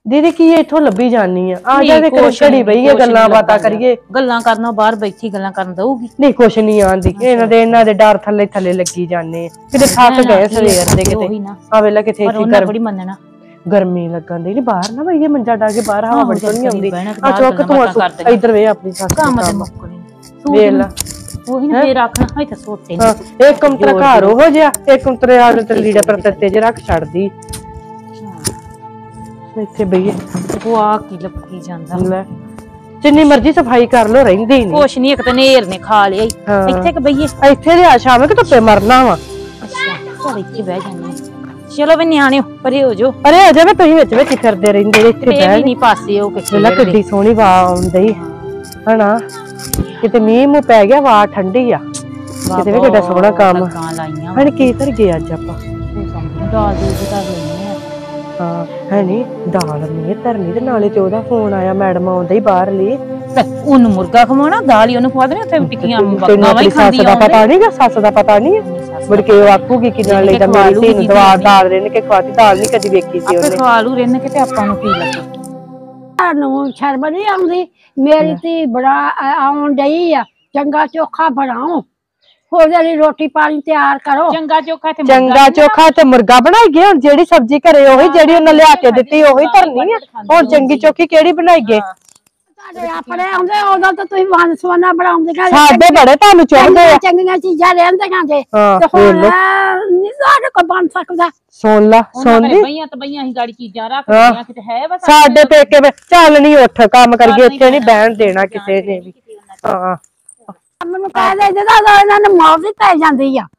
दीदी की इथों लभी जानी है आ जा घड़ी बईए गल्लां बातां करिए गल्लां करना बाहर बैठी गल्लां करन दऊगी नहीं कुछ नहीं आंदी इन्हां दे डर थल्ले थल्ले लगी जाने किते थक गए सवेर दे किते आ वेला किते इत्थे बड़ी मनना गर्मी लगन दी नहीं बाहर ना भईए मंजा डा के बाहर हवा बड़ी सोहनी आउंदी आ चौक तू इधर वे अपनी सास काम ते मुक्कनी वेला ओही ना ते रखना इथे सोटे हां एक कंतरा घर हो जा एक कंतरे आले ते लीड़ा पर तेज रख छड़दी ਇੱਥੇ ਬਈਏ ਉਹ ਆ ਕੀ ਲੱਗੀ ਜਾਂਦਾ ਲੈ ਜਿੰਨੀ ਮਰਜ਼ੀ ਸਫਾਈ ਕਰ ਲੋ ਰਹਿੰਦੀ ਨਹੀਂ ਕੁਛ ਨਹੀਂ ਇੱਕ ਤਾਂ ਨੇਰ ਨੇ ਖਾ ਲਿਆ ਇੱਥੇ ਕਿ ਬਈਏ ਇੱਥੇ ਦੇ ਆ ਸ਼ਾਮੇ ਕਿ ਧੁੱਪੇ ਮਰਨਾ ਵਾ ਅੱਛਾ ਚਲ ਇੱਥੇ ਬਹਿ ਜਾਂਦੇ ਚਲੋ ਵੀ ਨਿਆਣਿਓ ਪਰੇ ਹੋ ਜੋ ਅਰੇ ਹੋ ਜਾਵੇ ਤੁਸੀਂ ਵਿੱਚ ਵਿੱਚ ਫਿਰਦੇ ਰਹਿੰਦੇ ਇੱਥੇ ਬਹਿ ਨਹੀਂ ਪਾਸੇ ਹੋ ਕੇ ਲੈ ਕਿੱਡੀ ਸੋਹਣੀ ਵਾ ਆਉਂਦੀ ਹਨਾ ਕਿਤੇ ਮੀਂਹ ਮੂੰਹ ਪੈ ਗਿਆ ਵਾ ਠੰਡੀ ਆ ਕਿਤੇ ਵੀ ਕਿੱਡਾ ਸੋਹਣਾ ਕੰਮ ਹਣ ਕੀ ਕਰ ਗਏ ਅੱਜ ਆਪਾਂ ਦਾਲ ਦੂਲ ਕਰ ਲੈਣੀ ਹਾਂ ਹੈ ਨੀ ਦਾਲ ਨਹੀਂ ਧਰਨੀ ਤੇ ਨਾਲੇ ਤੇ ਉਹਦਾ ਫੋਨ ਆਇਆ ਮੈਡਮ ਆਉਂਦਾ ਹੀ ਬਾਹਰ ਲਈ ਉਹਨੂੰ ਮੁਰਗਾ ਖਵਾਉਣਾ ਦਾਲ ਹੀ ਉਹਨੂੰ ਖਵਾ ਦੇਣੀ ਉੱਥੇ ਟਿੱਕੀਆਂ ਬਾਵਾ ਹੀ ਖਾਂਦੀ ਆ ਪਤਾ ਨਹੀਂਗਾ ਸੱਸ ਦਾ ਪਤਾ ਨਹੀਂ ਮੁੜ ਕੇ ਉਹ ਆਖੂਗੀ ਕਿ ਨਾਲ ਲੈਦਾ ਮੇਰੀ ਧੀ ਨੂੰ ਦਾਲ ਰਹਿਣ ਕੇ ਖਵਾਤੀ ਦਾਲ ਨਹੀਂ ਕਦੀ ਵੇਖੀ ਸੀ ਉਹਨੇ ਖਵਾ ਲੂ ਰਹਿਣ ਕੇ ਤੇ ਆਪਾਂ ਨੂੰ ਕੀ ਲੱਗੇ ਸਾਨੂੰ ਸ਼ਰਮ ਨਹੀਂ ਆਉਂਦੀ ਮੇਰੀ ਧੀ ਬੜਾ ਆਉਣ ਡਈ ਆ ਚੰਗਾ ਚੋਖਾ ਬਣਾਓ ਉਹਦੇ ਲਈ ਰੋਟੀ ਪਾਣੀ ਤਿਆਰ ਕਰੋ ਚੰਗਾ ਚੋਖਾ ਤੇ ਮੁਰਗਾ ਬਣਾਈਏ ਹੁਣ ਜਿਹੜੀ ਸਬਜ਼ੀ ਘਰੇ ਉਹੀ ਜਿਹੜੀ ਉਹਨੇ ਲਿਆ ਕੇ ਦਿੱਤੀ ਉਹੀ ਧਰਨੀ ਆ ਹੁਣ ਚੰਗੀ ਚੋਖੀ ਕਿਹੜੀ ਬਣਾਈਏ ਤੁਹਾਡੇ ਆਪਣੇ ਆਉਂਦੇ ਉਦੋਂ ਤਾਂ ਤੁਸੀਂ ਵੰਸਵਾਨਾ ਬਣਾਉਂਦੇ ਸਾਡੇ ਬੜੇ ਤੁਹਾਨੂੰ ਚਾਹੁੰਦੇ ਆ ਚੰਗੀਆਂ ਚੀਜ਼ਾਂ ਰਹਿੰਦੀਆਂ ਜੇ ਤੇ ਹੁਣ ਨਹੀਂ ਸਾਡੇ ਕੋਲ ਬਣ ਸਕਦਾ ਸੁਣ ਲਾ ਸੁਣਦੀ ਬਈਆਂ ਤੇ ਬਈਆਂ ਹੀ ਗਾੜੀ ਚੀਜ਼ਾਂ ਰੱਖਦੀਆਂ ਕਿਤੇ ਹੈ ਬਸ ਸਾਡੇ ਪੇਕੇ ਚੱਲ ਨਹੀਂ ਉੱਠ ਕੰਮ ਕਰੀਏ ਇੱਥੇ ਨਹੀਂ ਬਹਿਣ ਦੇਣਾ ਕਿਸੇ ਨੇ ਵੀ ਹਾਂ ਮੈਨੂੰ ਕਹਿ ਦੇ ਜਦੋਂ ਇਹਨਾਂ ਨੂੰ ਮੌਤ ਹੀ ਪੈ ਜਾਂਦੀ ਆ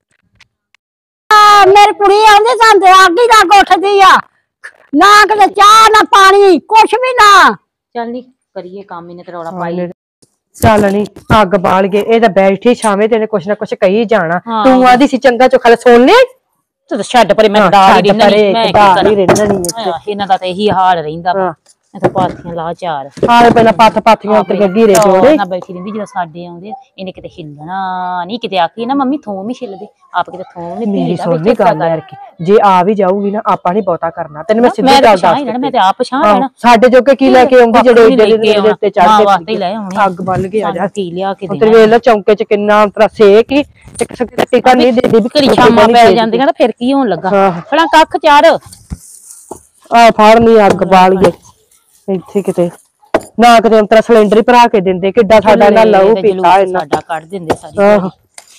ਮੇਰੀ ਕੁੜੀ ਆਉਂਦੀ ਸੰਦੇ ਅੱਗ ਹੀ ਲੱਗ ਉੱਠਦੀ ਆ ਨਾ ਕਿਤੇ ਚਾਹ ਨਾ ਪਾਣੀ ਕੁਛ ਵੀ ਨਾ ਚੱਲ ਨੀ ਕਰੀਏ ਕੰਮ ਇਹਨੇ ਤਰੌੜਾ ਪਾਈ ਚੱਲ ਨੀ ਅੱਗ ਬਾਲ ਗਏ ਇਹ ਤਾਂ ਬੈਠੀ ਛਾਵੇਂ ਤੇ ਕੁਛ ਨਾ ਕੁਛ ਕਹੀ ਜਾਣਾ ਤੂੰ ਆਦੀ ਸੀ ਚੰਗਾ ਚੋਖਾ ਸੁਣ ਲਿਆ ਤੂੰ ਛੱਡ ਪਰੇ ਮੈਂ ਦਾਲ ਹੀ ਰਹਿਣਾ ਨਹੀਂ ਇਹਨਾਂ ਦਾ ਤੇ ਇਹੀ ਹਾਲ ਰਹਿੰਦਾ ਵਾ ਤਾਂ ਪਾਥੀਆਂ ਲਾ ਚਾਰ ਸਾਰੇ ਪਹਿਲਾਂ ਪਾਥੀਆਂ ਉੱਤੇ ਗੀਰੇ ਜੋੜੇ ਨਾ ਬੈਠੀ ਰਹਿੰਦੀ ਜਦੋਂ ਸਾਡੇ ਆਉਂਦੇ ਇਹਨੇ ਕਿਤੇ ਹਿੱਲਣਾ ਨਹੀਂ ਕਿਤੇ ਆਖੀ ਨਾ ਮੰਮੀ ਥੋਮ ਹੀ ਛਿੱਲਦੇ ਆਪ ਕਿਤੇ ਥੋਮ ਨਹੀਂ ਮੇਰੀ ਸੁਣਨੀ ਗੱਲ ਯਾਰ ਕੀ ਜੇ ਆ ਵੀ ਜਾਊਗੀ ਨਾ ਆਪਾਂ ਨਹੀਂ ਬਹੁਤਾ ਕਰਨਾ ਤੈਨੂੰ ਮੈਂ ਸਿੱਧੀ ਗੱਲ ਦੱਸ ਮੈਂ ਤੇ ਆਪ ਪਛਾਣ ਲੈਣਾ ਸਾਡੇ ਜੋਗੇ ਕੀ ਲੈ ਕੇ ਆਉਂਗੀ ਜਿਹੜੇ ਦੇ ਉੱਤੇ ਚੜ ਕੇ ਵਾਸਤੇ ਲੈ ਆਉਣੀ ਅੱਗ ਬੱਲ ਕੇ ਆ ਜਾ ਕੀ ਲਿਆ ਕੇ ਤੇ ਵੇਖ ਲੈ ਚੌਂਕੇ ਚ ਕਿੰਨਾ ਤਰਾ ਸੇਕ ਹੀ ਇੱਕ ਟਿਕਾ ਨਹੀਂ ਦੇਦੀ ਵੀ ਘੜੀ ਸ਼ਾਮਾਂ ਪੈ ਜਾਂਦੀਆਂ ਤਾਂ ਫਿਰ ਕੀ ਹੋਣ ਲੱਗਾ ਫਲਾਂ ਕੱਖ ਚਾਰ ਆ ਫੜ ਨਹੀਂ ਅੱਗ ਬਾਲੀਏ ਇੱਥੇ ਕਿਤੇ ਨਾ ਕਿਤੇ ਅੰਤਰਾ ਸਿਲੰਡਰ ਹੀ ਭਰਾ ਕੇ ਦਿੰਦੇ ਕਿੱਡਾ ਸਾਡਾ ਨਾ ਲਹੂ ਪੀਤਾ ਇਹਨਾਂ ਸਾਡਾ ਕੱਢ ਦਿੰਦੇ ਸਾਰੀ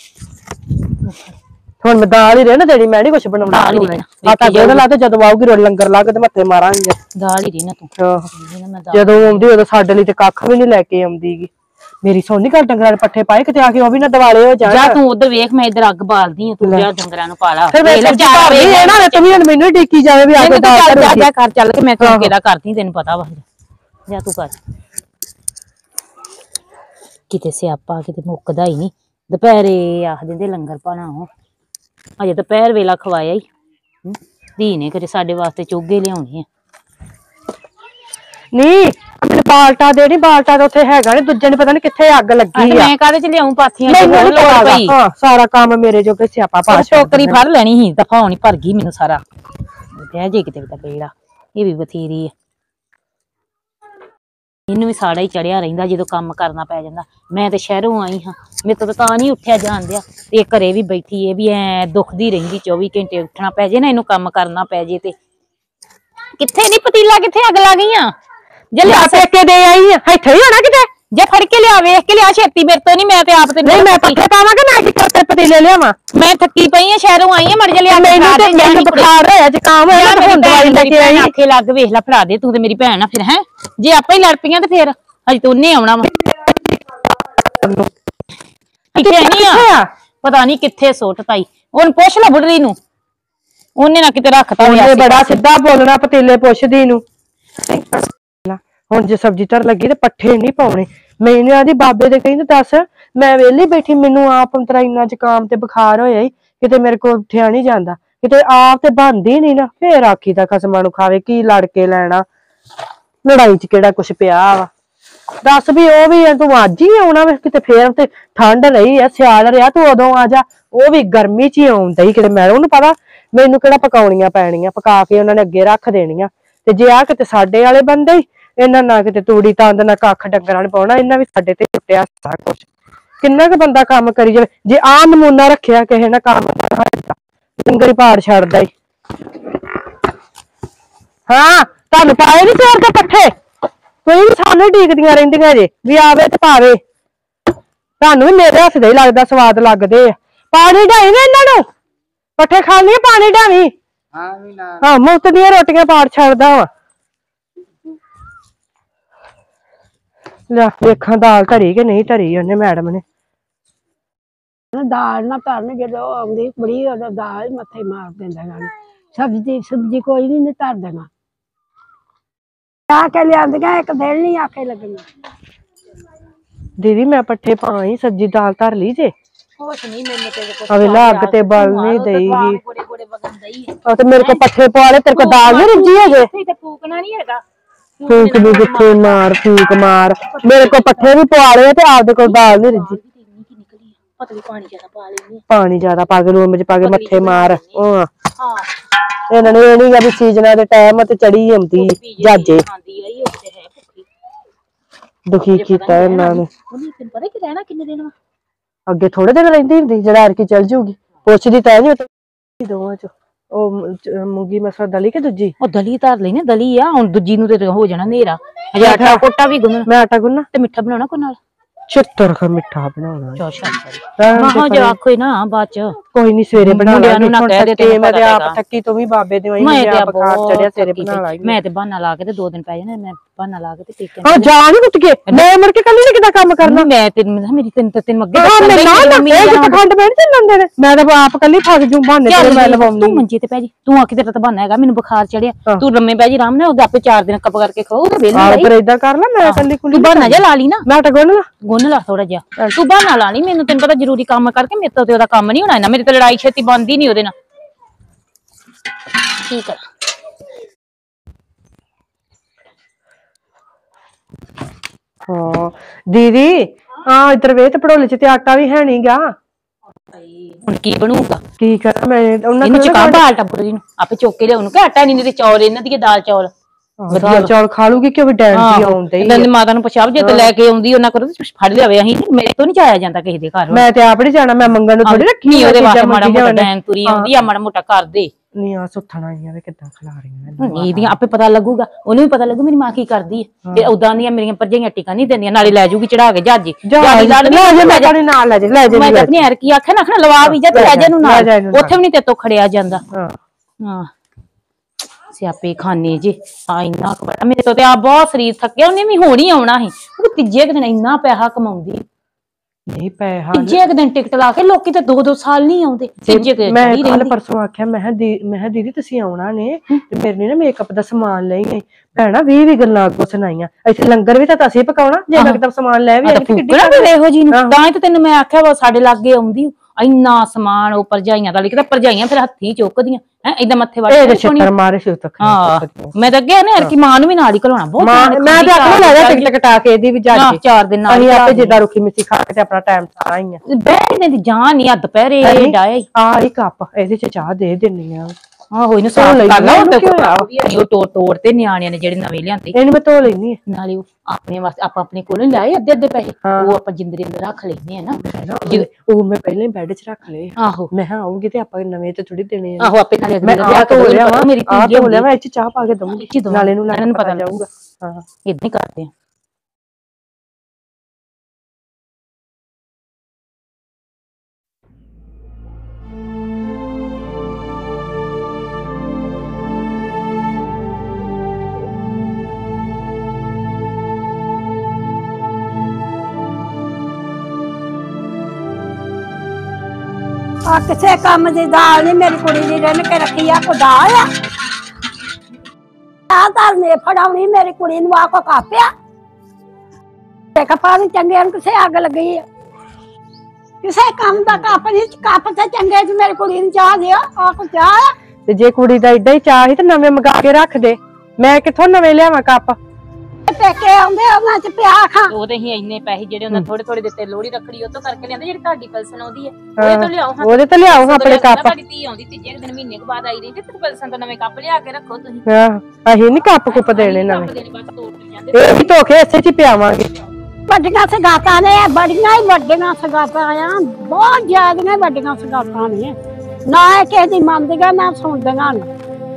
ਹੁਣ ਮੈਂ ਦਾਲ ਹੀ ਰਹਿਣਾ ਦੇਣੀ ਮੈਂ ਨਹੀਂ ਕੁਛ ਬਣਾਉਣਾ ਆਟਾ ਗੁੰਨ ਲਾ ਤੇ ਜਦੋਂ ਆਊਗੀ ਰੋਲ ਲੰਗਰ ਲਾ ਕੇ ਤੇ ਮੱਥੇ ਮਾਰਾਂਗੇ ਦਾਲ ਹੀ ਰਹਿਣਾ ਤੂੰ ਜਦੋਂ ਆਉਂਦੀ ਉਦੋਂ ਸਾਡੇ ਲਈ ਤੇ ਕੱਖ ਵੀ ਨਹੀਂ ਲੈ ਕੇ ਆਉਂਦੀਗੀ ਮੇਰੀ ਸੋਹਣੀ ਗੱਲ ਡੰਗਰਾਂ ਦੇ ਪੱਠੇ ਪਾਏ ਕਿਤੇ ਆ ਕੇ ਉਹ ਵੀ ਨਾ ਦਿਵਾਲੇ ਹੋ ਜਾਣ ਜਾ ਤੂੰ ਉਧਰ ਵੇਖ ਮੈਂ ਇੱਧਰ ਅੱਗ ਬਾਲਦੀ ਆ ਤੂੰ ਜਾ ਡੰਗਰਾਂ ਨੂੰ ਪਾ ਲਾ ਫਿਰ ਮੈਂ ਘਰ ਨਹੀਂ ਰਹਿਣਾ ਤੇ ਵੀ ਮੈਨੂੰ ਢੀਕੀ ਜਾਵੇ ਵੀ ਆ ਕੇ ਦਾਲ ਜਾ ਕਰ ਚੱਲ ਕੇ ਮੈਂ ਕਿਹੜਾ ਕਰਦੀ ਤੈਨੂੰ ਪਤਾ ਵਾ ਜਾ ਤੂੰ ਕਰ ਕਿਤੇ ਸਿਆਪਾ ਕਿਤੇ ਮੁੱਕਦਾ ਹੀ ਨਹੀਂ ਦੁਪਹਿਰੇ ਆਖ ਦਿੰਦੇ ਲੰਗਰ ਪਾਣਾ ਉਹ ਅਜੇ ਦੁਪਹਿਰ ਵੇਲਾ ਖਵਾਇਆ ਹੀ ਧੀ ਨੇ ਕਦੇ ਸਾਡੇ ਵਾਸਤੇ ਚੋਗੇ ਲਿਆਉਣੇ ਆ ਨਹੀਂ ਬਾਲਟਾ ਦੇ ਨੀ ਬਾਲਟਾ ਤਾਂ ਉੱਥੇ ਹੈਗਾ ਨੀ ਦੂਜੇ ਨੇ ਪਤਾ ਨੀ ਕਿੱਥੇ ਅੱਗ ਲੱਗੀ ਆ ਮੈਂ ਕਾਹਦੇ ਚ ਲਿਆਉਂ ਪਾਥੀਆਂ ਹਾਂ ਸਾਰਾ ਕੰਮ ਮੇਰੇ ਜੋਗੇ ਸਿਆਪਾ ਪਾ ਟੋਕਰੀ ਫੜ ਲੈਣੀ ਸੀ ਦਫਾ ਹੋਣੀ ਭਰ ਗਈ ਮੈਨੂੰ ਸਾਰਾ ਕਹਿ ਜੇ ਕਿਤੇ ਕਿਹੜਾ ਇਹ ਵੀ ਬਥੇਰੀ ਆ ਇਹਨੂੰ ਵੀ ਸਾੜਾ ਹੀ ਚੜਿਆ ਰਹਿੰਦਾ ਜਦੋਂ ਕੰਮ ਕਰਨਾ ਪੈ ਜਾਂਦਾ ਮੈਂ ਤੇ ਸ਼ਹਿਰੋਂ ਆਈ ਹਾਂ ਮੇਰੇ ਤੋਂ ਤਾਂ ਨਹੀਂ ਉੱਠਿਆ ਜਾਂਦਿਆ ਤੇ ਘਰੇ ਵੀ ਬੈਠੀ ਇਹ ਵੀ ਐ ਦੁਖਦੀ ਰਹਿੰਦੀ 24 ਘੰਟੇ ਉੱਠਣਾ ਪੈ ਜੇ ਨਾ ਇਹਨੂੰ ਕੰਮ ਕਰਨਾ ਪੈ ਜੇ ਤੇ ਕਿੱਥੇ ਨਹੀਂ ਪਤੀਲਾ ਕਿੱਥੇ ਅੱਗ ਲਾ ਗਈਆਂ ਜੇ ਲਿਆ ਕੇ ਦੇ ਆਈ ਇੱਥੇ ਹੀ ਹੋਣਾ ਕਿਤੇ ਜੇ ਫੜ ਕੇ ਲਿਆ ਵੇਖ ਕੇ ਲਿਆ ਛੇਤੀ ਮੇਰੇ ਤੋਂ ਨਹੀਂ ਮੈਂ ਤੇ ਆਪ ਤੇ ਨਹੀਂ ਮੈਂ ਪੱਕੇ ਪਾਵਾਂਗਾ ਨਾ ਕਿ ਕੱਟੇ ਪਤੀਲੇ ਲਿਆਵਾਂ ਮੈਂ ਥੱਕੀ ਪਈ ਆ ਸ਼ਹਿਰੋਂ ਆਈ ਆ ਮੜ ਜਾ ਲਿਆ ਮੈਨੂੰ ਬੁਖਾਰ ਹੋਇਆ ਜ਼ੁਕਾਮ ਹੋਇਆ ਮੈਂ ਹੁਣ ਦਵਾਈ ਲੈ ਕੇ ਆਈ ਆਖੇ ਲੱਗ ਵੇਖ ਲੈ ਫੜਾ ਦੇ ਤੂੰ ਤੇ ਮੇਰੀ ਭੈਣ ਆ ਫਿਰ ਹੈ ਜੇ ਆਪਾਂ ਹੀ ਲੜ ਪਈਆਂ ਤੇ ਫਿਰ ਹਜੇ ਤੂੰ ਉਹਨੇ ਆਉਣਾ ਵਾ ਇੱਥੇ ਨਹੀਂ ਆ ਪਤਾ ਨਹੀਂ ਕਿੱਥੇ ਸੁੱਟ ਤਾਈ ਉਹਨੂੰ ਪੁੱਛ ਲੈ ਬੁੱਢੀ ਨੂੰ ਉਹਨੇ ਨਾ ਕਿਤੇ ਰੱਖਤਾ ਉਹਨੇ ਬੜਾ ਸਿੱਧਾ ਬੋਲਣਾ ਪਤੀਲੇ ਪੁੱਛਦੀ ਨੂੰ ਹੁਣ ਜੇ ਸਬਜ਼ੀ ਧਰ ਲੱਗੀ ਤੇ ਪੱਠੇ ਨਹੀਂ ਪਾਉਣੇ ਮੈਨੂੰ ਆਦੀ ਬਾਬੇ ਦੇ ਕਹਿੰਦੇ ਦੱਸ ਮੈਂ ਵਿਹਲੀ ਬੈਠੀ ਮੈਨੂੰ ਆਪ ਅੰਤਰਾ ਇੰਨਾ ਜ਼ੁਕਾਮ ਤੇ ਬੁਖਾਰ ਹੋਇਆ ਹੀ ਕਿਤੇ ਮੇਰੇ ਕੋਲ ਉੱਠਿਆ ਨਹੀਂ ਜਾਂਦਾ ਕਿਤੇ ਆਪ ਤੇ ਬਣਦੀ ਨਹੀਂ ਨਾ ਫੇਰ ਆਖੀ ਤਾਂ ਖਸਮਾਂ ਨੂੰ ਖਾਵੇ ਕੀ ਲੜ ਕੇ ਲੈਣਾ ਲੜਾਈ ਚ ਕਿਹੜਾ ਕੁਛ ਪਿਆ ਵਾ ਦੱਸ ਵੀ ਉਹ ਵੀ ਤੂੰ ਅੱਜ ਹੀ ਆਉਣਾ ਵੇ ਕਿਤੇ ਫੇਰ ਤੇ ਠੰਡ ਰਹੀ ਆ ਸਿਆਲ ਰਿਹਾ ਤੂੰ ਉਦੋਂ ਆ ਜਾ ਉਹ ਵੀ ਗਰਮੀ ਚ ਹੀ ਆਉਂਦਾ ਹੀ ਕਿਤੇ ਮੈਂ ਉਹਨੂੰ ਪਤਾ ਮੈਨੂੰ ਕਿਹੜਾ ਪਕਾਉਣੀਆਂ ਪੈਣੀਆਂ ਪਕਾ ਕੇ ਉਹਨਾਂ ਨੇ ਅੱਗੇ ਰੱਖ ਦੇਣੀਆਂ ਤੇ ਜੇ ਆ ਕਿਤੇ ਸਾਡੇ ਵਾਲੇ ਬੰਦੇ ਹੀ ਇਹਨਾਂ ਨਾ ਕਿਤੇ ਤੂੜੀ ਤੰਦ ਨਾ ਕੱਖ ਡੰਗਰਾਂ ਨੇ ਪਾਉਣਾ, ਇਹਨਾਂ ਵੀ ਸਾਡੇ ਤੇ ਟੁੱਟਿਆ ਸਾਰਾ ਕੁਛ। ਕਿੰਨਾ ਕੁ ਬੰਦਾ ਕੰਮ ਕਰੀ ਜਾਵੇ, ਜੇ ਆ ਨਮੂਨਾ ਰੱਖਿਆ ਕਿਸੇ ਨੇ ਕੰਮ ਡੰਗਰ ਹੀ ਪਾੜ ਛੱਡਦਾ ਈ। ਹਾਂ ਤੁਹਾਨੂੰ ਪਾਏ ਨੀ ਚੋਰ ਦੇ ਪੱਠੇ, ਤੁਸੀਂ ਵੀ ਸਾਨੂੰ ਡੀਕਦੀਆਂ ਰਹਿੰਦੀਆਂ ਜੇ ਵੀ ਆਵੇ ਤੇ ਪਾਵੇ। ਤੁਹਾਨੂੰ ਵੀ ਮੇਰੇ ਹੱਥ ਦੇ ਹੀ ਲੱਗਦਾ ਸਵਾਦ ਲੱਗਦੇ ਆ। ਪਾਣੀ ਢਾਈ ਨਾ ਇਹਨਾਂ ਨੂੰ, ਪੱਠੇ ਖਾਣੀ ਪਾਣੀ ਢਾਵੀ। ਹਾਂ ਮੁਫਤ ਦੀਆਂ ਰੋਟੀਆਂ ਪਾੜ ਛੱਡਦਾ ਵਾ। ਲੈ ਵੇਖਾਂ ਦਾਲ ਧਰੀ ਕਿ ਨਹੀਂ ਧਰੀ ਉਹਨੇ ਮੈਡਮ ਨੇ। ਦਾਲ ਨਾ ਧਰਨ, ਜਦੋਂ ਆਉਂਦੀ ਬੜੀ ਉਦੋਂ ਦਾਲ ਹੀ ਮੱਥੇ ਮਾਰ ਦਿੰਦਾ ਗਾ। ਸਬਜ਼ੀ ਕੋਈ ਵੀ ਨਹੀਂ ਧਰ ਦੇਣਾ। ਆ ਕੇ ਲਿਆਂਦੀਆਂ ਇੱਕ ਦਿਨ ਨਹੀਂ ਆਖੇ ਲੱਗਣਾ। ਦੀਦੀ ਮੈਂ ਪੱਠੇ ਪਾਈ, ਸਬਜ਼ੀ ਦਾਲ ਧਰ ਲਈ ਜੇ। ਕੁਛ ਨਹੀਂ ਮੈਨੂੰ ਤੇ ਕੁਛ ਅਵੇਲਾ ਅੱਗ ਤੇ ਬਲ ਨਹੀਂ ਦੇਈ। ਗੋੜੇ ਗੋੜੇ ਵਗਣ ਦਈ ਆ ਤੇ ਮੇਰੇ ਕੋ ਪੱਠੇ ਪਵਾ ਲੈ, ਤੇਰੇ ਕੋ ਦਾਲ ਨਹੀਂ ਰਿੱਝੀ ਹੈਗੇ। ਤੇ ਫੂਕਣਾ ਨਹੀਂ ਹੈਗਾ। ਫੂਕ ਵੀ ਕਿੱਥੇ ਮਾਰ ਫੂਕ ਮਾਰ, ਮੇਰੇ ਕੋ ਪੱਠੇ ਵੀ ਪਵਾ ਲਏ ਤੇ ਆਪਦੇ ਕੋਲ ਦਾਲ ਨਹੀਂ ਰਿੱਝੀ। ਪਤਲੀ ਪਾਣੀ ਜ਼ਿਆਦਾ ਪਾ ਲੈਣੀ, ਪਾਣੀ ਜ਼ਿਆਦਾ ਪਾ ਕੇ ਲੂਣ ਵਿੱਚ ਪਾ ਕੇ ਮੱਥੇ ਮਾਰ। ਹਾਂ ਇਹਨਾਂ ਨੂੰ ਇਹ ਨੀ ਗਾ ਵੀ ਸੀਜ਼ਨਾਂ ਦੇ ਟਾਈਮ ਤੇ ਚੜੀ ਆਉਂਦੀ ਜਾਜੇ। ਖਾਂਦੀ ਆਈ ਉਹ ਤੇ ਹੈ ਭੁੱਖੀ। ਦੁਖੀ ਕੀਤਾ ਇਹਨਾਂ ਨੇ। ਉਹਨੇ ਤੈਨੂੰ ਪਤਾ ਕਿ ਰਹਿਣਾ ਕਿੰਨੇ ਦਿਨ ਵਾ? ਅੱਗੇ ਥੋੜੇ ਦਿਨ ਰਹਿੰਦੀ ਹੁੰਦੀ, ਜਿਹੜਾ ਅਰਕੀ ਚੱਲ ਜੂਗੀ। ਪੁੱਛਦੀ ਤਾਂ ਨਹੀਂ ਦੋਵਾਂ ਚ। ਉਹ ਮੂੰਗੀ ਮਸਰ ਦਲੀ ਕਿ ਦੂਜੀ? ਉਹ ਦਲੀ ਧਰ ਲਈ ਨਾ, ਦਲੀ ਆ ਹੁਣ ਦੂਜੀ ਨੂੰ ਤੇ ਹੋ ਜਾਣਾ ਹਨੇਰਾ। ਹਜੇ ਆਟਾ ਕੋਟਾ ਵੀ ਗੁੰਨਣਾ। ਮੈਂ ਆਟਾ ਗੁੰਨਾ ਤੇ ਮਿੱਠਾ ਬਣਾਉਣਾ ਕੋ ਨਾਲ। ਛਿੱਤਰ ਖਾ ਮਿੱਠਾ ਬਣਾਉਣਾ। ਮਹਾ ਜਾ ਕੋਈ ਨਾ ਬਾਅਦ ਚ ਕੋਈ ਨਹੀਂ ਸਵੇਰੇ ਬਣਾ ਲਾਂਗੇ। ਨਾ ਕਹਿ ਦੇ ਤੇ ਮੈਂ ਤੇ ਆਪ ਥੱਕੀ, ਤੂੰ ਵੀ ਬਾਬੇ ਦੇ ਮੈਂ ਤੇ ਆਪ ਬੁਖਾਰ ਚੜਿਆ, ਸਵੇਰੇ ਬਣਾ ਲਾਂਗੇ। ਮੈਂ ਤੇ ਬਹਾਨਾ ਲਾ ਕੇ ਤੇ 2 ਦਿਨ ਪੈ ਜਾਣੇ। ਮੈਂ ਬਹਾਨਾ ਲਾ ਕੇ ਤੇ ਟੇਕੇ ਹਾਂ ਜਾ ਨਹੀਂ ਉੱਠ ਕੇ ਮੈਂ ਮੁੜ ਕੇ ਕੱਲੀ ਨੇ ਕਿਦਾਂ ਕੰਮ ਕਰਨਾ। ਮੈਂ ਤੈਨੂੰ ਮੇਰੀ ਤਿੰਨ ਅੱਗੇ ਖੰਡ ਮੈਂ ਚੱਲਣ ਦੇ, ਮੈਂ ਤਾਂ ਆਪ ਕੱਲੀ ਫਸ ਜੂ ਬਹਾਨੇ ਤੇ ਮੈਂ ਲਵਾਉਂਦੀ। ਤੂੰ ਮੰਜੇ ਤੇ ਪੈ ਜੀ, ਤੂੰ ਆਖੀ ਤੇਰਾ ਤਾਂ ਬਹਾਨਾ ਹੈਗਾ ਮੈਨੂੰ ਬੁਖਾਰ ਚੜਿਆ। ਤੂੰ ਲੰਮੇ ਪੈ ਜੀ ਆਰਾਮ ਨਾਲ, ਉਹਦੇ ਆਪੇ 4 ਦਿਨ ਕੱਪ ਕਰਕੇ ਖਾਓ ਤੇ ਵੇਲੇ। ਪਰ ਏਦਾਂ ਕਰ ਲੈ, ਮੈਂ ਕੱਲੀ ਕੁਲੀ ਤੂੰ ਬਹਾਨਾ ਜਾ ਲਾ ਲਈ ਨਾ। ਮੈਂ ਆਟਾ ਗੁੰਨ ਲਾ ਥੋੜਾ ਜਿਹਾ। ਤੂੰ ਬਹਾਨਾ ਲਾ ਲਈ, ਮੈਨੂੰ ਤੈਨੂੰ ਪਤਾ ਜ਼ਰੂਰੀ ਕੰਮ ਕਰਕੇ ਮੇਰੇ ਤੋਂ ਤੇ ਉਹਦਾ ਕੰਮ ਨਹੀਂ ਹੋਣਾ ਇਹਨਾਂ। ਮੇਰੀ ਤੇ ਲੜਾਈ ਛੇਤੀ ਬਣਦੀ ਨਹੀਂ ਉਹਦੇ ਨਾਲ। ਠੀਕ ਆ ਹਾਂ ਦੀਦੀ, ਹਾਂ ਇੱਧਰ ਵੇਖ ਤੇ ਭੜੋਲੇ ਚ ਤੇ ਆਟਾ ਵੀ ਹੈ ਨੀ ਗਾ। ਹੁਣ ਕੀ ਬਣੂਗਾ? ਕੀ ਕਰਾਂ ਮੈਂ ਉਹਨਾਂ ਇਹਨੂੰ ਚਕਾ ਬਾਲ ਟੱਬਰ ਜੀ ਨੂੰ ਆਪੇ ਚੁੱਕ ਕੇ ਲਿਆਉਣ ਕਿ ਆਟਾ ਨਹੀਂ ਤੇ ਚੌਲ ਇਹਨਾਂ ਦੀ ਦਾਲ ਚੌਲ ਵਧੀਆ ਚੌਲ ਖਾ ਲੂਗੀ ਕਿ ਵੀ ਡੈਣ ਦੀ ਆਉਂਦੇ ਹੀ ਮਾਤਾ ਨੂੰ ਪੁੱਛਾਵ ਜੇ ਤੇ ਲੈ ਕੇ ਆਉਂਦੀ ਉਹਨਾਂ ਕੋਲ ਫੜ ਲਿਆਵੇ। ਅਸੀਂ ਮੇਰੇ ਤੋਂ ਨਹੀਂ ਜਾਇਆ ਜਾਂਦਾ ਕਿਸੇ ਦੇ ਘਰ। ਮੈਂ ਤੇ ਆਪ ਨਹੀਂ ਜਾਣਾ, ਮੈਂ ਮੰਗਣ ਨੂੰ ਥੋੜੀ ਰੱਖੀ ਉਹਦੇ ਵਾਸਤੇ ਮਾੜਾ ਮੋਟਾ ਡੈਣ ਤੁਰੀ ਆਉਂਦੀ ਆ, ਮਾੜਾ ਮੋਟਾ ਕਰ ਦੇ। ਨਹੀਂ ਆ ਸੁੱਥਣ ਆਈਆਂ ਵੇ ਕਿੱਦਾਂ ਖਿਲਾ ਰਹੀਆਂ ਇਹਦੀਆਂ ਆਪੇ ਪਤਾ ਲੱਗੂਗਾ, ਉਹਨੂੰ ਵੀ ਪਤਾ ਲੱਗੂ ਮੇਰੀ ਮਾਂ ਕੀ ਕਰਦੀ ਹੈ। ਤੇ ਉਦਾਂ ਦੀਆਂ ਮੇਰੀਆਂ ਭਰਜਾਈਆਂ ਟਿਕਾ ਨਹੀਂ ਦਿੰਦੀਆਂ, ਨਾਲੇ ਲੈ ਜੂਗੀ ਚੜਾ ਕੇ ਜਹਾਜੀ ਨਾਲ ਲੈ ਜਾ। ਮੈਂ ਆਪਣੀ ਐਰ ਕੀ ਆਖਿਆ ਨਾ ਲਵਾ ਵੀ ਜਾ ਤੇ ਲੈ ਜਾ ਨੂੰ ਨਾਲ, ਉੱਥੇ ਵੀ ਨਹੀਂ ਤੇਤੋਂ ਖੜਿਆ ਜਾਂਦਾ। ਹਾਂ ਸਿਆਪੇ ਖਾਨੇ ਜੇ ਆ ਇੰਨਾ ਬੜਾ। ਮੇਰੇ ਤੋਂ ਤੇ ਆ ਬਹੁਤ ਸਰੀਰ ਥੱਕਿਆ। ਉਹਨੇ ਵੀ ਹੁਣ ਹੀ ਆਉਣਾ ਸੀ, ਉਹ ਤੀਜੇ ਦਿਨ ਇੰਨਾ ਪੈਸਾ ਕਮਾਉਂਦੀ। ਨਹੀਂ ਪੈਸਾ ਤੀਜੇ ਦਿਨ ਟਿਕਟ ਲਾ ਕੇ, ਲੋਕੀ ਤਾਂ 2-2 ਸਾਲ ਨਹੀਂ ਆਉਂਦੇ। ਤੀਜੇ ਦਿਨ ਮੈਂ ਕੱਲ ਪਰਸੋਂ ਆਖਿਆ, ਮੈਂ ਦੀਦੀ ਤੁਸੀਂ ਆਉਣਾ ਨੇ ਤੇ ਮੇਰੇ ਨੇ ਨਾ ਮੇਕਅਪ ਦਾ ਸਮਾਨ ਲਈ ਗਈ ਭੈਣਾ। 20 ਗੱਲਾਂ ਅੱਗੋਂ ਸੁਣਾਈਆਂ। ਇੱਥੇ ਲੰਗਰ ਵੀ ਤਾਂ ਅਸੀਂ ਪਕਾਉਣਾ, ਜੇ ਮੇਕਅਪ ਦਾ ਸਮਾਨ ਲੈ ਵੀ ਇਹੋ ਜੀ ਨੂੰ। ਤਾਂ ਹੀ ਤਾਂ ਤੈਨੂੰ ਮੈਂ ਆਖਿਆ ਵਾ ਸਾਡੇ ਲਾਗੇ ਆਉਂਦੀ ਇੰਨਾ ਸਮਾਨ। ਉਹ ਭਰਜਾਈਆਂ ਦਾ ਲਿਖਦਾ, ਭਰਜਾਈਆਂ ਫਿਰ ਹੱਥੀਂ ਚੁੱਕਦੀਆਂ ਹੈ ਏਦਾਂ ਮੱਥੇ ਵੱਟ ਮਾਰੇ ਸੀ। ਮੈਂ ਤਾਂ ਅੱਗੇ ਨਾ ਕਿ ਮਾਂ ਨੂੰ ਵੀ ਨਾਲ ਹੀ ਘਲਾਉਣਾ ਬਹੁਤ। ਮੈਂ ਤੇ ਆਖਣਾ ਲੈ ਜਾ ਟਿਕਟ ਕਟਾ ਕੇ ਇਹਦੀ ਵੀ ਜਾ 4 ਦਿਨ ਨਾਲ ਅਸੀਂ ਆਪੇ ਜਿੱਦਾਂ ਰੁੱਖੀ ਮਿੱਸੀ ਖਾ ਕੇ ਤੇ ਆਪਣਾ ਟਾਈਮ ਸਾਰਾ ਹੀ ਆ। ਬਹਿ ਦੀ ਜਾਨ ਨਹੀਂ ਆ ਦੁਪਹਿਰੇ ਡਾਏ ਆ ਹੀ ਕੱਪ ਇਹਦੇ ਚ ਚਾਹ ਦੇ ਦਿੰਨੀ ਆ। ਆਹੋ ਇਹਨੂੰ ਸਾਫ਼ ਕਰ ਲਾ। ਉਹ ਤੋੜ ਤੇ ਨਿਆਣਿਆਂ ਨੇ ਜਿਹੜੇ ਨਵੇਂ ਲਿਆਂਦੇ ਇਹਨੂੰ ਮੈਂ ਧੋ ਲੈਣੀ। ਨਾਲੇ ਉਹ ਆਪਣੇ ਵਾਸਤੇ ਆਪਾਂ ਆਪਣੇ ਕੋਲੋਂ ਲਾਏ ਅੱਧੇ ਪੈਸੇ, ਉਹ ਆਪਾਂ ਜਿੰਦਰੇ ਅੰਦਰ ਰੱਖ ਲੈਨੇ ਆ ਨਾ। ਉਹ ਮੈਂ ਪਹਿਲਾਂ ਹੀ ਬੈੱਡ 'ਚ ਰੱਖ ਲਏ। ਆਹੋ ਮੈਂ ਆਉਂਗੀ ਤੇ ਆਪਾਂ ਨਵੇਂ ਤੇ ਥੋੜੀ ਦੇਣੇ ਆ। ਆਹੋ ਆਪੇ ਨਾਲੇ ਮੈਂ ਧੋ ਲਿਆ ਵਾ, ਮੇਰੀ ਧੋ ਲਿਆ ਵਾ, ਇਹ 'ਚ ਚਾਹ ਪਾ ਕੇ ਦਊਂਗੀ ਨਾਲੇ ਨੂੰ ਪਤਾ ਜਾਊਗਾ। ਹਾਂ ਇਦਾਂ ਹੀ ਕਰਦੇ ਆ। ਆ ਕਿਸੇ ਕੰਮ ਦੀ ਦਾਲ ਨਹੀਂ ਮੇਰੀ ਕੁੜੀ ਦੀ ਰਿੰਨ ਕੇ ਰੱਖੀ ਆ। ਕੋ ਦਾਲ ਆ ਧਰਨੇ ਫੜਾਉਣੀ ਮੇਰੀ ਕੁੜੀ ਨੂੰ। ਆ ਕੋ ਕਾਪਿਆ ਤੇ ਕਪਾਣੀ ਚੰਗੇ ਨੂੰ ਕਿਸੇ ਅੱਗ ਲੱਗੀ ਆ। ਕਿਸੇ ਕੰਮ ਦਾ ਕੱਪ ਨਹੀਂ, ਕੱਪ ਤੇ ਚੰਗੇ ਚ ਮੇਰੀ ਕੁੜੀ ਨੂੰ ਚਾਹ ਦਿਓ। ਆ ਕੋ ਚਾਹ ਤੇ ਜੇ ਕੁੜੀ ਦਾ ਏਡਾ ਹੀ ਚਾਹ ਸੀ ਤੇ ਨਵੇਂ ਮੰਗਾ ਕੇ ਰੱਖ ਦੇ। ਮੈਂ ਕਿੱਥੋਂ ਨਵੇਂ ਲਿਆਵਾਂ ਕੱਪ? पेके आंदे ਉਹਨਾਂ ਚ ਪਿਆ ਖਾਂ ਉਹਦੇ ਹੀ ਇੰਨੇ ਪੈਸੇ ਜਿਹੜੇ ਉਹਨਾਂ ਥੋੜੇ ਥੋੜੇ ਦਿੱਤੇ ਲੋਹੜੀ ਰੱਖੜੀ ਉਹ ਤੋਂ ਕਰਕੇ ਲਿਆਂਦੇ ਜਿਹੜੀ ਤੁਹਾਡੀ ਪਲਸਨ ਆਉਂਦੀ ਹੈ ਉਹਦੇ ਤੋਂ ਲਿਆਓ ਹਾਂ ਉਹਦੇ ਤੋਂ ਲਿਆਓ ਆਪਣੇ ਕੱਪ। ਤੁਹਾਡੀ ਧੀ ਆਉਂਦੀ ਤੀਜੇ ਦਿਨ ਮਹੀਨੇ ਕੁ ਬਾਅਦ ਆਈ ਰਹਿੰਦੀ ਤੇ ਪਲਸਨ ਤੋਂ ਨਵੇਂ ਕੱਪ ਲਿਆ ਕੇ ਰੱਖੋ ਤੁਸੀਂ। ਅਸੀਂ ਨੀ ਕੱਪ ਕੁੱਪ ਦੇਣੇ ਨਵੇਂ, ਬਸ ਤੋੜ ਕੇ ਜਾਂਦੇ ਇਹ ਵੀ ਧੋਖੇ ਇਸੇ ਚ ਹੀ ਪਿਆਵਾਂਗੇ। ਵੱਡੀਆਂ ਸਗਾਤਾਂ ਨੇ ਬੜੀਆਂ ਹੀ ਵੱਡੀਆਂ ਸਗਾਤਾਂ ਆ ਬਹੁਤ ਜ਼ਿਆਦੀਆਂ ਵੱਡੀਆਂ ਸਗਾਤਾਂ ਨੇ ਨਾ ਇਹ ਕਿਸੇ ਦੀ ਮੰਨਦੀਆਂ ਨਾ ਸੁਣਦੀਆਂ ਨੇ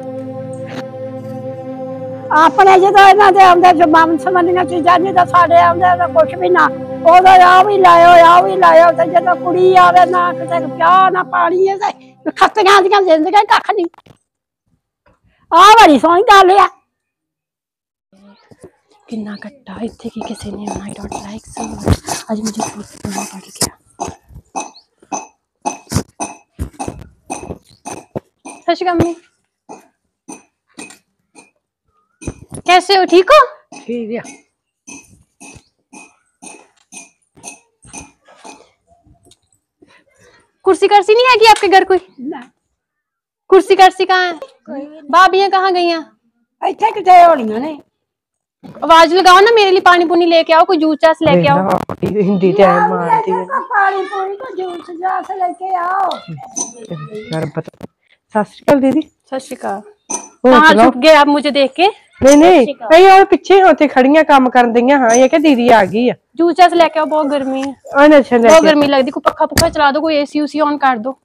ਆਪਣੇ ਜਦੋਂ ਇਹਨਾਂ ਦੇ ਆਉਂਦੇ ਜਮਾਨ ਸਮਝੀਆਂ ਚੀਜ਼ਾਂ ਨਹੀਂ ਤਾਂ ਸਾਡੇ ਆਉਂਦੇ ਤਾਂ ਕੁਛ ਵੀ ਨਾ ਉਦੋਂ ਆ ਵੀ ਲਾਇਓ ਤੇ ਜਦੋਂ ਕੁੜੀ ਆਵੇ ਨਾ ਕਿਤੇ ਚਾਹ ਨਾ ਪਾਣੀ ਹੈ ਤੇ ਖੱਤੀਆਂ ਦੀਆਂ ਜ਼ਿੰਦਗੀ ਕੱਖ ਨਹੀਂ ਆ ਬੜੀ ਸੋਹਣੀ ਗੱਲ ਆ कितना कट्टा इतने की किसी ने I don't like so much आज मुझे बहुत करना पड़ गया। सत श्री अकाल मम्मी, कैसे हो? ठीक हो? ठीक है। कुर्सी कर्सी नहीं है कि आपके घर कोई? कुर्सी कर्सी कहाँ है? भाभियां कहाँ गई हैं? ਇੱਥੇ ਕਿਤੇ ਹੋਣੀਆਂ ਨੇ आवाज लगाओ ना, मेरे लिए पानी पुनी लेके आओ, कोई जूस चास लेके आओ। हिंदी ते मारती है ਪਾਣੀ ਪੂਰੀ ਕੋ ਜੂਸ ਜਾਸ ਲੈ ਕੇ ਆਓ। यार बता। सत श्री अकाल दीदी। सत श्री अकाल। कहाँ छुप गए आप मुझे देख के? नहीं अरे और पीछे होते खड़ियां काम कर दईया। हाँ ये क्या दीदी आ गई है। जूस चास लेके आओ, बहुत गर्मी है। अच्छा बहुत गर्मी लगती, कोई पक्खा पुखा चला दो, कोई एसी उसी ऑन कर दो।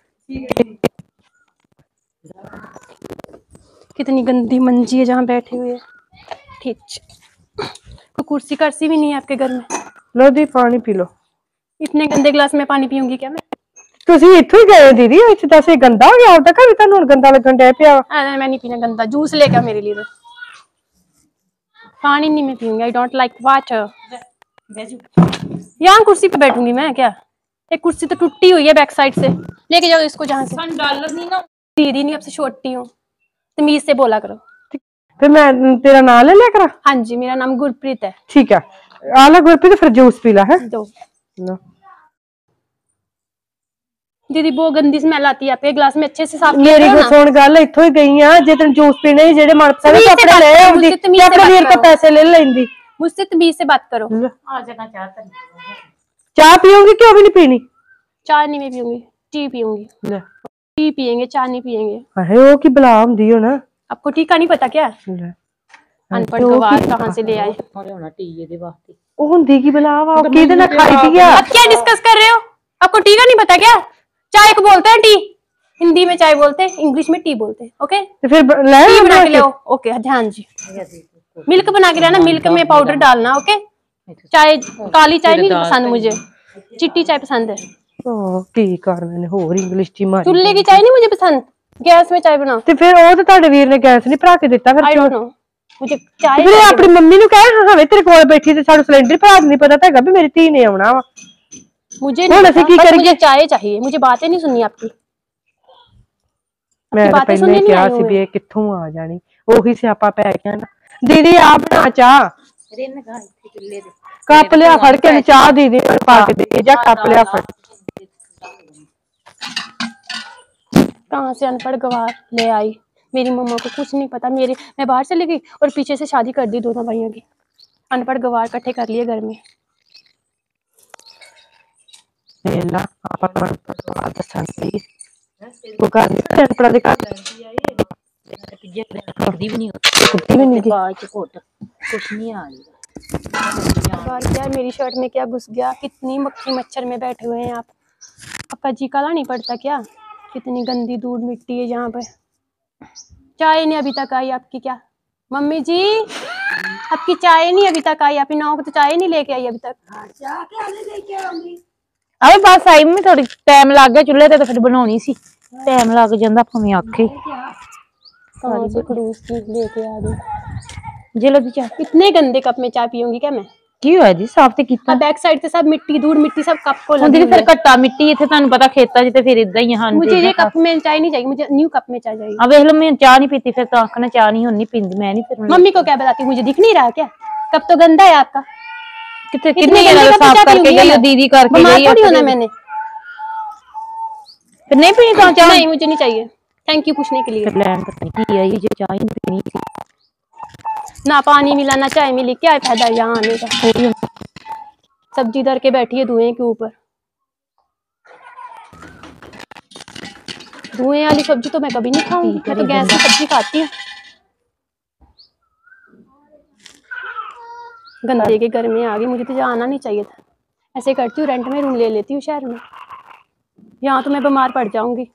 कितनी गंदी मंजी है जहाँ बैठे हुए। ठीक, कोई कुर्सी कर्सी भी नहीं है आपके घर में? लो दी पानी पी लो। इतने गंदे गिलास में पानी पीऊंगी क्या मैं? ਤੁਸੀਂ ਇੱਥੋਂ ਹੀ ਗਏ ਦੀਦੀ, ਇੱਥੇ ਤਾਂ ਸੇ ਗੰਦਾ ਹੋ ਗਿਆ ਹੁਣ ਤੱਕ, ਤੁਹਾਨੂੰ ਹੁਣ ਗੰਦਾ ਲੱਗਣ ਡਿਆ ਪਿਆ। मैं नहीं पीना गंदा, जूस लेके आओ मेरे लिए। पानी नहीं मैं पीऊंगी, आई डोंट लाइक वाटर। यहाँ कुर्सी पे बैठूंगी मैं क्या? एक कुर्सी तो टूटी हुई है बैक साइड से, लेके जाओ इसको जहाँ से। $1 नहीं ना दीदी नहीं, अब से छोटी हूँ, तमीज से बोला करो। फिर मैं तेरा नाम ले लिया करा। हाँ जी, मेरा नाम गुरप्रीत है। ठीक है, आला गुरप्रीत, फिर जूस पी ला है। दो दीदी बहुत गंदी स्मेल आती है आपके गिलास में, अच्छे से साफ मेरी को सुन गल, इत्थों ही गई हां, जे तैਨੂੰ जूस पीने जेडे मनपसंद तो अपने ले आउंदी, अपने वीर तो पैसे ले लेंदी। मुझसे तमीज से बात करो। आ जाना चाहता चाह पीओगी क्यों भी नहीं पीनी? चाय नहीं मैं पीऊंगी, टी पीऊंगी। ले टी पियेंगे, चाय नहीं पियेंगे। अरे वो की बला हुंदी हो ना, आपको टी का नहीं पता क्या? ले अनपढ़ गवार कहाँ से ले आए? होरे होना टी ਇਹਦੇ ਵਾਸਤੇ ਉਹ ਹੁੰਦੀ ਕੀ ਬਲਾ ਵਾ, ਉਹ ਕਿਹਦੇ ਨਾਲ ਖਾਈ ਦੀ ਆ? आप क्या डिस्कस कर रहे हो? आपको टी का नहीं पता क्या? चाय को बोलते हैं टी, हिंदी में चाय बोलते हैं, इंग्लिश में टी बोलते हैं। ओके, ਤੇ ਫਿਰ ਲੈ टी बना के ले आओ। ओके ध्यान जी, मिल्क बना के लाना, मिल्क में पाउडर डालना। ओके, चाय काली चाय नहीं पसंद मुझे, चिट्टी चाय पसंद है। ਉਹ ਕੀ ਕਰਨੇ ਨੇ ਹੋਰ ਇੰਗਲਿਸ਼ ਚ ਮਾਰੀ। चूल्हे की चाय नहीं मुझे पसंद, गैस में चाय बनाओ। ਤੇ ਫਿਰ ਉਹ ਤਾਂ ਤੁਹਾਡੇ ਵੀਰ ਨੇ ਗੈਸ ਨਹੀਂ ਭਰਾ ਕੇ ਦਿੱਤਾ, ਫਿਰ आई डोंट नो, मुझे चाय ਫਿਰ ਆਪਣੀ ਮੰਮੀ ਨੂੰ ਕਹੇ ਹਾਂ ਵੇ ਤੇਰੇ ਕੋਲ ਬੈਠੀ ਤੇ ਸਾਨੂੰ ਸਿਲੰਡਰ ਭਰਾ ਨਹੀਂ ਪਤਾ ਤਾਂ ਹੈਗਾ ਵੀ ਮੇਰੀ ਧੀ ਨੇ ਆਉਣਾ ਵਾ। मुझे नहीं पता, बस मुझे चाय चाहिए, मुझे बातें नहीं सुननी आपकी। ਮੈਂ ਤਾਂ ਪਹਿਲੇ ਕਿਹਾ ਸੀ ਵੀ ਇਹ ਕਿੱਥੋਂ ਆ ਜਾਣੀ, ਉਹੀ ਸਿਆਪਾ ਪੈ ਗਿਆ ਨਾ। ਦੀਦੀ ਆ ਬਣਾ ਚਾਹ, ਰਿੰਨ ਗਾ ਇੱਥੇ ਚੁੱਲ੍ਹੇ ਦੇ ਕੱਪ ਲਿਆ ਫੜ ਕੇ ਚਾਹ ਦੀਦੀ ਨੂੰ ਪਾ ਕੇ ਦੇ ਜਾ, ਕੱਪ ਲਿਆ ਫੜ। कहाँ से अनपढ़ गवार ले आई, मेरी मम्मा को कुछ नहीं पता। मेरे मैं बाहर चली गई और पीछे से शादी कर दी दोनों भाइयों की। अनपढ़ गवार इकट्ठे कर लिए घर में। ਵੇਲਾ ਆਪਾਂ ਨੂੰ ਪਤਾ ਦੱਸਣੀ ਉਹ ਘਰ ਨਹੀਂ ਅਨਪੜਾ ਦੇ ਘਰ ਤੀਜੇ ਦਿਨ ਰੱਖਦੀ ਵੀ ਨਹੀਂ ਕੁੱਤੀ ਵੀ ਨਹੀਂ ਗਈ। ਬਾਅਦ ਚ ਘੁੱਟ ਕੁਛ ਨਹੀਂ ਆ बाहर क्या मेरी शर्ट में क्या घुस गया? कितनी मक्खी मच्छर में बैठे हुए हैं आप। अपा जी काला नहीं पड़ता क्या? कितनी गंदी धूल मिट्टी है यहाँ पे। चाय नहीं अभी तक आई आपकी क्या? मम्मी जी आपकी चाय नहीं अभी तक आई, आपकी नाव को तो चाय नहीं लेके आई अभी तक। ਚਾਹ ਕਿਉਂ ਲੈ ਕੇ ਆਉਂਦੀ? ਅਰੇ ਬਸ ਆਈ ਮੈਂ ਥੋੜੀ ਟਾਈਮ ਲੱਗ ਗਿਆ ਚੁੱਲ੍ਹੇ ਤੇ, ਤਾਂ ਫਿਰ ਬਣਾਉਣੀ ਸੀ, ਟਾਈਮ ਲੱਗ ਜਾਂਦਾ ਭਾਵੇਂ ਆਖੇ। कहाँ से खड़ूस की लेके आ गई। ਜੇ ਲੋ ਦੀ ਚਾਹ इतने गंदे कप में चाय पीऊंगी क्या मैं? ਕੀ ਹੋਇਆ ਜੀ, ਸਾਫ ਤੇ ਕੀਤਾ बैक साइड से सब मिट्टी धूल मिट्टी सब कप को ਹੁੰਦੀ लगी ਤੇ ਫਿਰ ਘੱਟਾ ਮਿੱਟੀ ਇੱਥੇ ਤੁਹਾਨੂੰ ਪਤਾ ਖੇਤਾਂ 'ਚ ਤੇ ਫਿਰ ਇਦਾਂ ਹੀ ਹਨ। मुझे ये कप में चाय नहीं चाहिए, मुझे न्यू कप में चाय चाहिए। ਆ ਵੇਖ ਲਓ ਮੈਂ ਚਾਹ ਨਹੀਂ ਪੀਤੀ, ਫਿਰ ਤਾਂ ਆਖਣਾ ਚਾਹ ਨਹੀਂ ਹੁਣ ਨਹੀਂ ਪੀਂਦੀ मैं नहीं फिर मम्मी को क्या बताती, मुझे दिख नहीं रहा क्या? कप तो गंदा है आपका। कितने इतने कितने गंदे कप साफ चाय करके पीऊंगी गई मैं? दीदी करके बीमार गई थोड़ी होना मैंने। फिर नहीं पीनी तो चाह नहीं मुझे नहीं चाहिए, थैंक यू पूछने के लिए। प्लान पता नहीं की आई, जो चाय नहीं पीनी थी। ना पानी मिला ना चाय मिली, क्या फायदा यहाँ आने का। सब्जी धर के बैठी है धुएं के ऊपर। धुएं वाली सब्जी तो मैं कभी नहीं खाऊंगी, मैं तो गैस की सब्जी खाती हूँ। गंदे के घर में आ गई, मुझे तो यहाँ आना नहीं चाहिए था। ऐसे करती हूँ, रेंट में रूम ले लेती हूँ शहर में, यहाँ तो मैं बीमार पड़ जाऊंगी।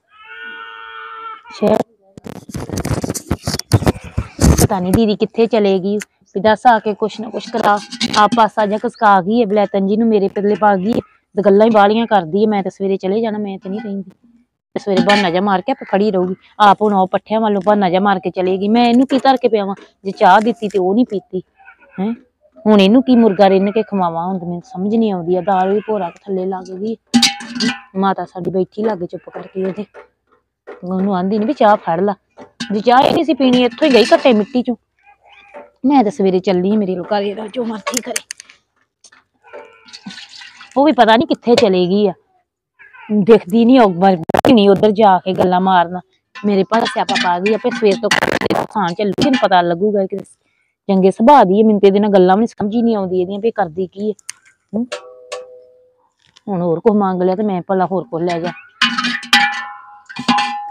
पता नहीं दीदी कित्थे चलेगी, दस आके कुछ ना कुछ करा आप पासा जा कसका गई है बलैतन जी मेरे पल्ले पा गई है, तो गल्लां ही बालियां करदी है। मैं तो सवेरे चले जाना, मैं तो नहीं रहिंदी। सवेरे बहाना जा मार के खड़ी रहूगी, आप हुण पट्ठियां वालों बहाना जा मार के चलेगी। मैं इनू की धर के पियावां, जे चाह दित्ती ते ओह नहीं पीती है। हुण इनू की मुर्गा रिन्न के खवावां, हुण मैनूं समझ नहीं आउंदी। दाल भी भोरा थल्ले लग गई, माता साडी बैठी लागे चुप करके ओहदे, ओनू आंदी नहीं भी चाह फड़ ला, जे चाह नहीं सी पीनी इत्थों ही गई घट्टे मिट्टी चों। मैं तो सवेरे चली, मेरे घर जो मर्जी करे। वो भी पता नहीं कित्थे चलेगी आ, दिखदी नहीं उधर जाके गल्ला मारना। मेरे पास स्यापा पा गई, अपे सवेर तो खान चलूगी, पता लगूगा कि चंगे सुभाऽ दी है। मैनूं ते इहदे नाल गल्लां भी समझ ही नहीं आउंदी इहदियां भी करदी की है। हुण होर कुछ मंग लिया ते मैं भला होर कुछ लै जा।